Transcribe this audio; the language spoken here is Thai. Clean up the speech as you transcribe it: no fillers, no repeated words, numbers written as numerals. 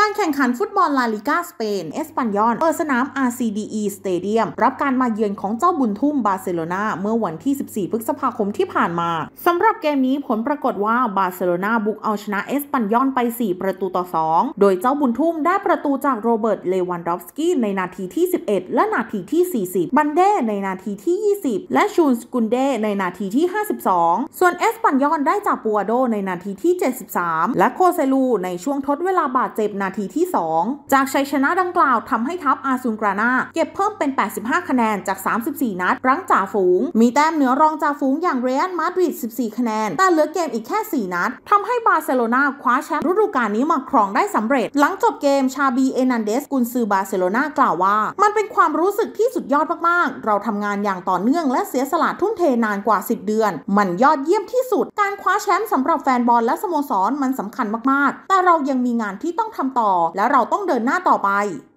การแข่งขันฟุตบอลลาลิกาสเปนเอสปันยอลเปิดสนาม RCDE Stadium รับการมาเยือนของเจ้าบุญทุ่มบาร์เซโลนาเมื่อวันที่ 14 พฤษภาคมที่ผ่านมาสำหรับเกมนี้ผลปรากฏว่าบาร์เซโลนาบุกเอาชนะเอสปันยอลไป 4-2 โดยเจ้าบุญทุ่มได้ประตูจากโรเบิร์ต เลวันดอฟสกี้ในนาทีที่ 11 และนาทีที่ 40 บันเด้ในนาทีที่ 20 และชูนสกุนเดในนาทีที่ 52 ส่วนเอสปันยอลได้จากปัวโดในนาทีที่ 73 และโคเซลูในช่วงทดเวลาบาดเจ็บนาทีที่ 2 จากชัยชนะดังกล่าวทำให้ทัพอาซุนกรานาเก็บเพิ่มเป็น 85 คะแนนจาก 34 นัดรั้งจ่าฝูงมีแต้มเหนือรองจ่าฝูงอย่างเรอัลมาดริด 14 คะแนนแต่เหลือเกมอีกแค่ 4 นัดทำให้บาร์เซโลนาคว้าแชมป์ฤดูกาลนี้มาครองได้สำเร็จหลังจบเกมชาบีเอนันเดสกุนซือบาร์เซโลนากล่าวว่ามันเป็นความรู้สึกที่สุดยอดมากๆเราทำงานอย่างต่อเนื่องและเสียสละทุ่มเทนานกว่า 10 เดือนมันยอดเยี่ยมที่สุดการคว้าแชมป์สำหรับแฟนบอลและสโมสรมันสำคัญมากๆแต่เรายังมีงานที่ต้องทำต่อและเราต้องเดินหน้าต่อไป